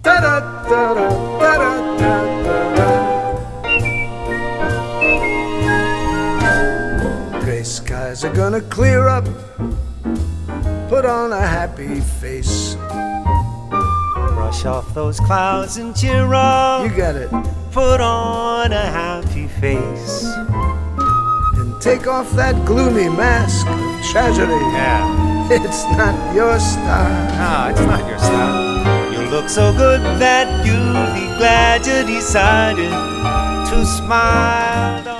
Gray skies are gonna clear up. Put on a happy face. Brush off those clouds and cheer up. You got it. Put on a happy face. And take off that gloomy mask of tragedy. Yeah. It's not your style. No, it's not your style. You look so good that you'll be glad you decided to smile.